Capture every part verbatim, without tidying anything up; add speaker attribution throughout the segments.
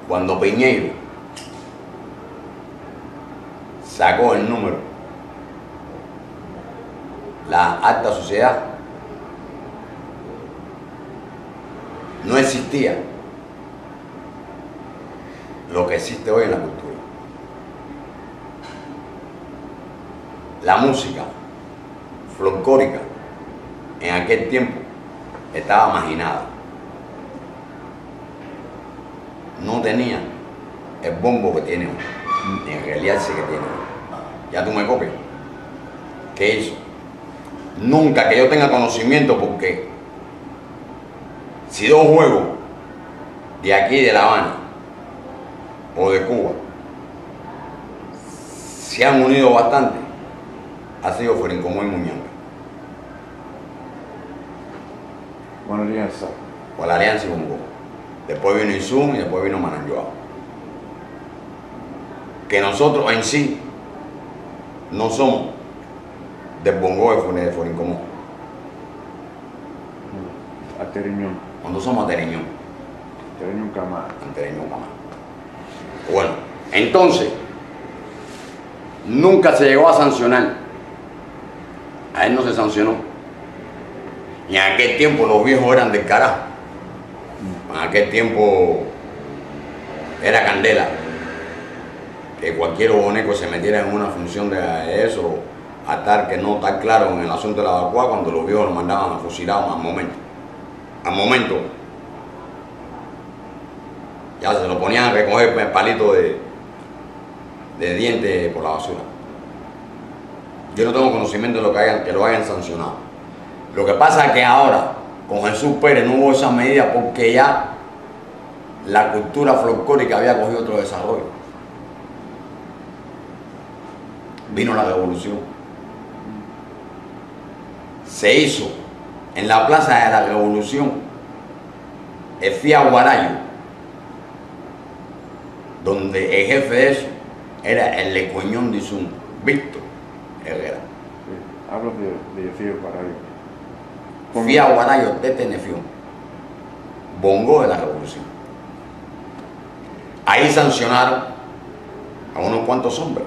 Speaker 1: Cuando Piñeiro sacó el número, la alta sociedad, no existía lo que existe hoy en la cultura. La música folclórica en aquel tiempo estaba marginada. No tenía el bombo que tiene hoy, en realidad sí que tiene hoy. Ya tú me copias. ¿Qué hizo? Nunca que yo tenga conocimiento, porque si dos juegos de aquí de La Habana o de Cuba se han unido bastante, ha sido Forincomó y Muñanga.
Speaker 2: Buena alianza.
Speaker 1: O la Alianza y Bongo. Después vino Izum y después vino Mananyoa. Que nosotros en sí no somos del Bongo de Forincomó.
Speaker 2: Ateriñón.
Speaker 1: Cuando somos Ateriñón.
Speaker 2: Ateriñón Camá.
Speaker 1: Ateriñón Camá. Bueno, entonces, nunca se llegó a sancionar. A él no se sancionó. Y en aquel tiempo los viejos eran del carajo. En aquel tiempo era candela. Que cualquier boneco se metiera en una función de eso, a estar que no está claro en el asunto de la vacua, cuando los viejos lo mandaban a fusilar al momento. Al momento. Ya se lo ponían a recoger el palito de, de dientes por la basura. Yo no tengo conocimiento de lo que, hayan, que lo hayan sancionado. Lo que pasa es que ahora, con Jesús Pérez, no hubo esa medida porque ya la cultura folclórica había cogido otro desarrollo. Vino la revolución. Se hizo en la Plaza de la Revolución el Fía Guarayo, donde el jefe de eso era el Lecuñón de Izum, Víctor Herrera.
Speaker 2: Sí. Hablo de, de Fía Guarayo.
Speaker 1: Fía Guarayo de Tenefión, Bongo de la Revolución. Ahí sancionaron a unos cuantos hombres.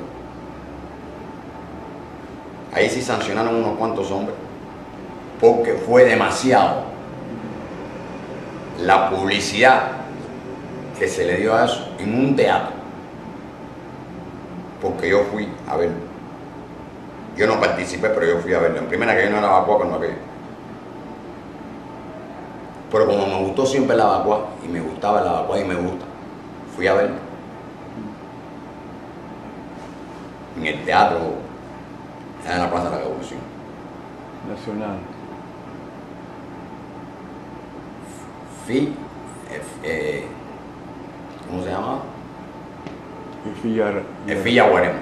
Speaker 1: Ahí sí sancionaron a unos cuantos hombres, porque fue demasiado la publicidad que se le dio a eso en un teatro. Porque yo fui a verlo. Yo no participé, pero yo fui a verlo. En primera, que yo no era vacua cuando aquello. Pero como me gustó siempre la vacua, y me gustaba la vacua y me gusta, fui a verlo. En el teatro, en la Plaza de la Revolución.
Speaker 2: Nacional.
Speaker 1: Fui, eh, eh, ¿cómo se llama?
Speaker 2: El Fía.
Speaker 1: El Filla Guaremo.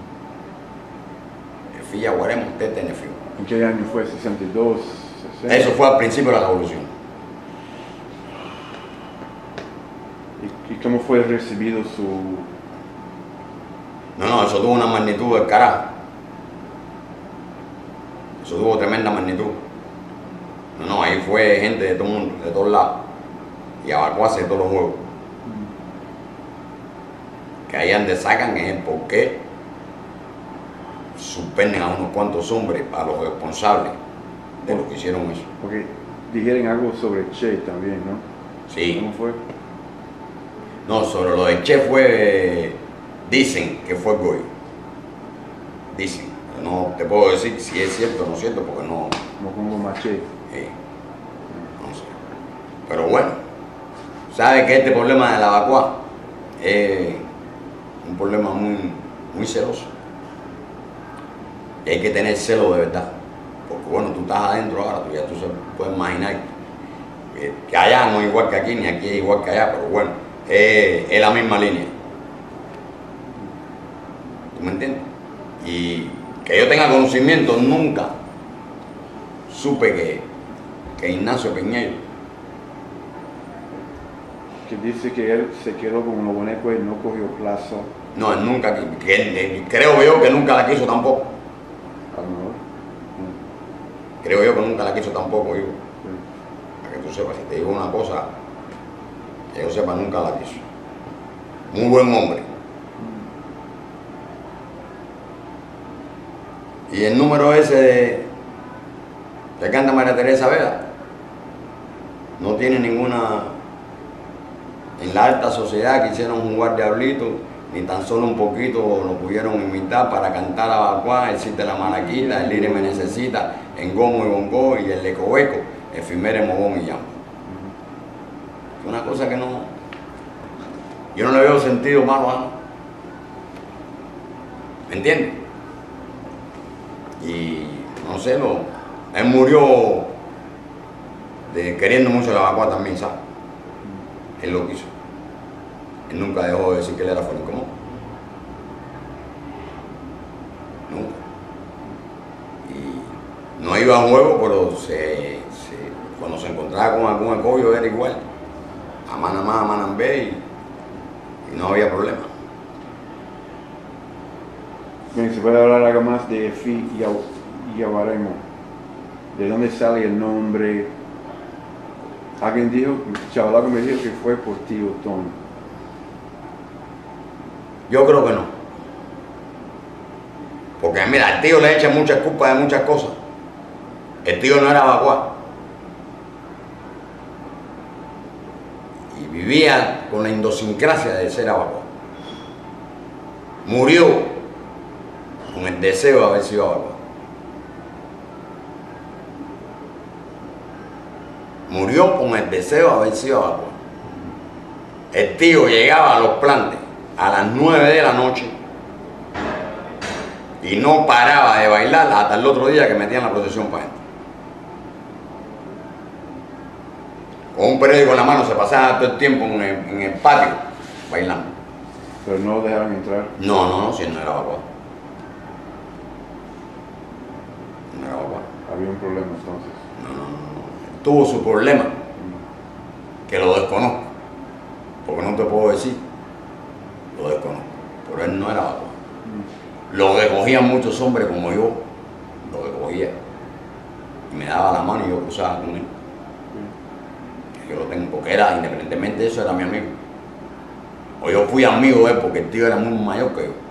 Speaker 1: El Filla Guaremo de Tenefión.
Speaker 2: ¿En qué año fue? ¿sesenta y dos? sesenta?
Speaker 1: Eso fue al principio de la Revolución.
Speaker 2: ¿Y, y cómo fue recibido su...?
Speaker 1: No, no, eso tuvo una magnitud del carajo. Eso tuvo tremenda magnitud. No, no, ahí fue gente de todo el mundo, de todos lados. Y abacuarse de todos los juegos. Que ahí donde sacan es el por qué suspenden a unos cuantos hombres para los responsables de lo que hicieron eso.
Speaker 2: Porque dijeron algo sobre Che también, ¿no?
Speaker 1: Sí.
Speaker 2: ¿Cómo fue?
Speaker 1: No, sobre lo de Che fue, dicen que fue Goy. Dicen. No te puedo decir si es cierto o no es cierto, porque no...
Speaker 2: No pongo más Che.
Speaker 1: Eh, no sé. Pero bueno, ¿sabes que este problema de la vacua es un problema muy, muy celoso? Y hay que tener celo de verdad. Porque bueno, tú estás adentro ahora, tú ya tú se puedes imaginar que, que allá no es igual que aquí, ni aquí es igual que allá, pero bueno, es, es la misma línea. ¿Tú me entiendes? Y que yo tenga conocimiento, nunca supe que, que Ignacio Piñeiro,
Speaker 2: Que dice que él se quedó con los bonecos y no cogió plaza.
Speaker 1: no, él nunca, que, que, creo yo que nunca la quiso tampoco.
Speaker 2: A lo mejor.
Speaker 1: Creo yo que nunca la quiso tampoco, hijo.
Speaker 2: Sí.
Speaker 1: Para que tú sepas, si te digo una cosa, que yo sepa, nunca la quiso. muy buen hombre. Y el número ese de, de canta María Teresa Vela no tiene ninguna, en la alta sociedad quisieron jugar diablito, ni tan solo un poquito lo pudieron imitar para cantar a Bacuá, el Cid de la Maraquita, el Lire me necesita, en Gomo y Bongo y el Lecobeco, el Fimere Mogón y Yambo. Es una cosa que no, yo no le veo sentido malo a, ¿me entiendes? Y no sé, lo, él murió de, queriendo mucho la Bacuá también, ¿sabes? Él lo quiso. Él nunca dejó de decir que él era Fónico Mo. Nunca. Y no iba a juego, pero se, se, cuando se encontraba con algún acollo era igual. A mano a mano, a mano en B y, y no había problema.
Speaker 2: Bien, se puede hablar algo más de Efi y Yabaremo. ¿De dónde sale el nombre? Alguien dijo, Chavalaco me dijo que fue por tío Tony.
Speaker 1: Yo creo que no. Porque mira, al tío le echan muchas culpas de muchas cosas. El tío no era Bacuá. Y vivía con la idiosincrasia de ser Bacuá. Murió con el deseo de haber sido Bacuá. Murió con el deseo de haber sido Bacuá. El tío llegaba a los plantes a las nueve de la noche y no paraba de bailar hasta el otro día que metían la procesión para adentro. Con un periódico en la mano se pasaba todo el tiempo en el, en el patio bailando.
Speaker 2: Pero no lo dejaron entrar.
Speaker 1: No, no, no, si no era Bacuá. No era Bacuá.
Speaker 2: Había un problema entonces.
Speaker 1: No, no, no. Tuvo su problema, que lo desconozco, porque no te puedo decir, lo desconozco, pero él no era Bacuá. Lo que cogían muchos hombres como yo, lo que cogía, y me daba la mano y yo cruzaba con él. Yo lo tengo, porque era, independientemente de eso, era mi amigo. O yo fui amigo de él porque el tío era muy mayor que yo.